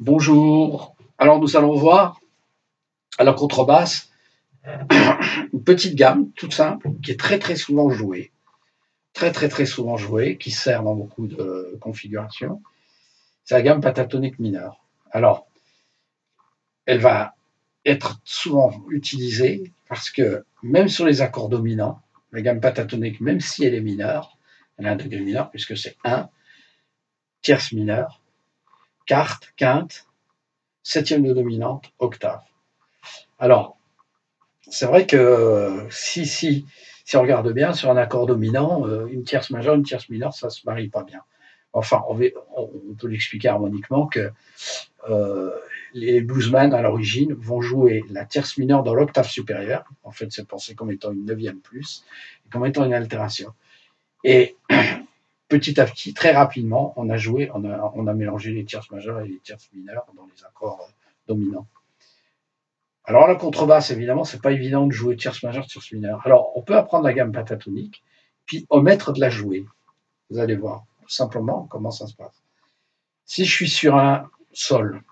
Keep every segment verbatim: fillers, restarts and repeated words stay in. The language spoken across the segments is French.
Bonjour. Alors nous allons voir à la contrebasse une petite gamme toute simple qui est très très souvent jouée, très très très souvent jouée, qui sert dans beaucoup de configurations. C'est la gamme pentatonique mineure. Alors, elle va être souvent utilisée parce que même sur les accords dominants, la gamme pentatonique, même si elle est mineure, elle a un degré mineur puisque c'est un, tierce mineure, quarte, quinte, septième de dominante, octave. Alors, c'est vrai que si, si, si on regarde bien, sur un accord dominant, une tierce majeure, une tierce mineure, ça ne se marie pas bien. Enfin, on, on peut l'expliquer harmoniquement que euh, les bluesmen, à l'origine, vont jouer la tierce mineure dans l'octave supérieure. En fait, c'est pensé comme étant une neuvième plus, comme étant une altération. Et petit à petit, très rapidement, on a joué, on a, on a mélangé les tierces majeures et les tierces mineures dans les accords dominants. Alors la contrebasse, évidemment, c'est pas évident de jouer tierce majeure, tierce mineure. Alors on peut apprendre la gamme pentatonique, puis omettre de la jouer. Vous allez voir tout simplement comment ça se passe. Si je suis sur un sol,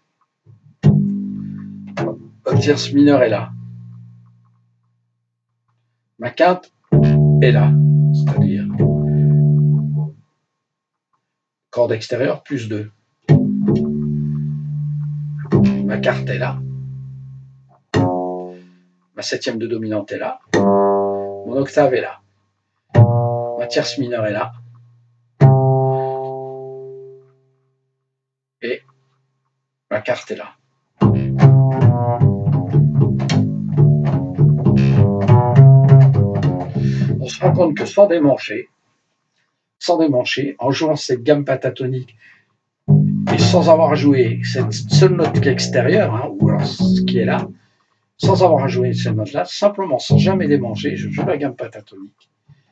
ma tierce mineure est là, ma quinte est là, c'est-à-dire corde extérieure plus deux. Ma quarte est là, ma septième de dominante est là, mon octave est là, ma tierce mineure est là, et ma quarte est là. On se rend compte que sans démancher, sans démancher, en jouant cette gamme pentatonique et sans avoir joué cette seule note extérieure, hein, ou alors ce qui est là, sans avoir à jouer cette note-là, simplement sans jamais démancher, je joue la gamme pentatonique.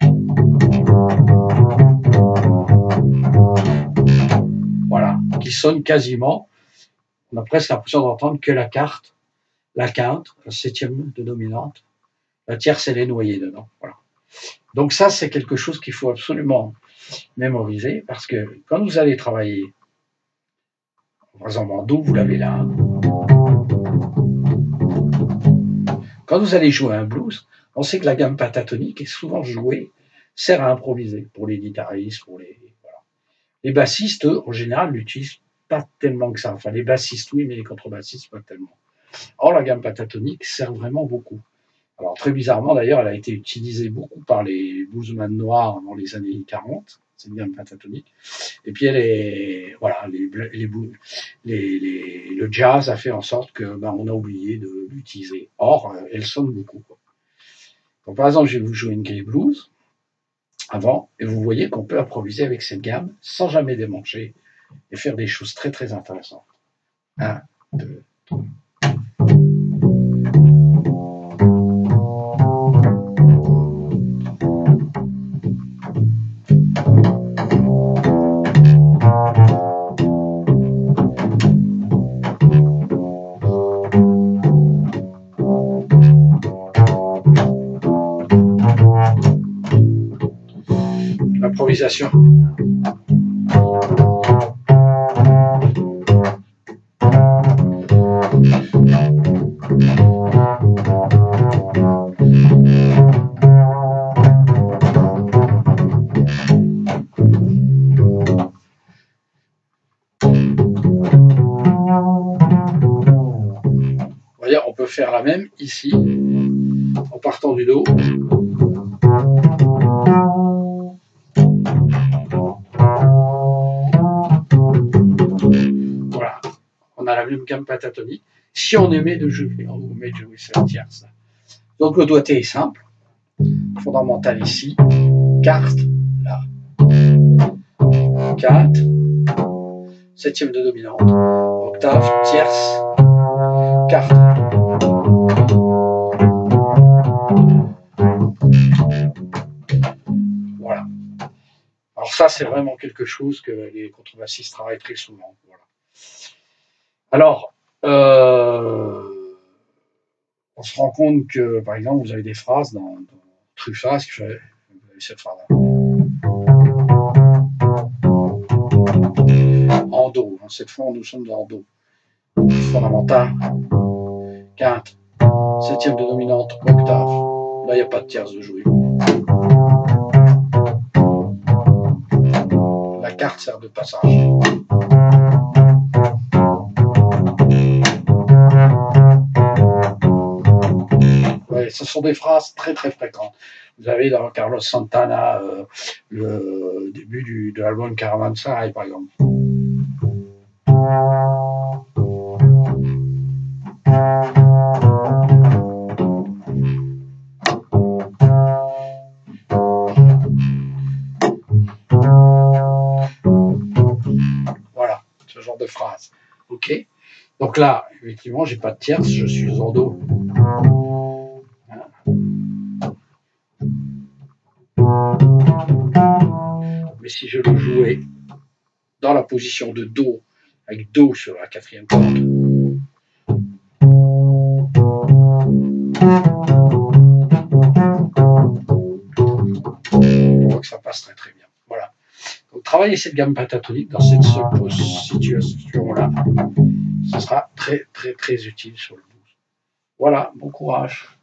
Voilà, qui sonne quasiment, on a presque l'impression d'entendre que la quarte, la quinte, la septième de dominante, la tierce, elle est noyée dedans. Voilà. Donc ça, c'est quelque chose qu'il faut absolument mémoriser, parce que quand vous allez travailler, par exemple en Do, vous l'avez là, quand vous allez jouer un blues, on sait que la gamme pentatonique est souvent jouée, sert à improviser pour les guitaristes, pour les... Voilà. Les bassistes, eux, en général, l'utilisent pas tellement que ça. Enfin, les bassistes, oui, mais les contrebassistes, pas tellement. Or, la gamme pentatonique sert vraiment beaucoup. Alors, très bizarrement, d'ailleurs, elle a été utilisée beaucoup par les bluesmen noirs dans les années quarante, cette gamme pentatonique. Et puis, elle est, voilà, les, les, les, les, le jazz a fait en sorte que, ben, on a oublié de l'utiliser. Or, elle sonne beaucoup, quoi. Donc, par exemple, je vais vous jouer une grille blues avant, et vous voyez qu'on peut improviser avec cette gamme sans jamais démancher et faire des choses très, très intéressantes. Un, deux, trois. L'improvisation. Vous voyez, on peut faire la même ici, en partant du Do. Voilà, on a la même gamme pentatonique. Si on aimait de jouer, on met de jouer cette tierce. Donc le doigté est simple, fondamental ici, quarte, là, quinte, septième de dominante, octave, tierce, quarte. Voilà. Alors ça, c'est vraiment quelque chose que les contrebassistes travaillent très souvent. Voilà. Alors, euh, on se rend compte que, par exemple, vous avez des phrases dans, dans Truffaz qui fait, vous avez cette phrase-là. En Do, hein, cette fois nous sommes en Do. fondamentale, quinte, septième de dominante, octave. Là, il n'y a pas de tierce de jouer. La carte sert de passage. Ouais, ce sont des phrases très très fréquentes. Vous avez dans Carlos Santana euh, le début du, de l'album Caravanserai, par exemple. Voilà, ce genre de phrase. Ok. Donc là, effectivement, j'ai pas de tierce, je suis en do. Mais si je le jouais dans la position de do, avec do sur la quatrième corde, on voit que ça passe très très bien. Voilà. Donc travailler cette gamme pentatonique dans cette situation-là, ce sera très très très utile sur le blues. Voilà, bon courage.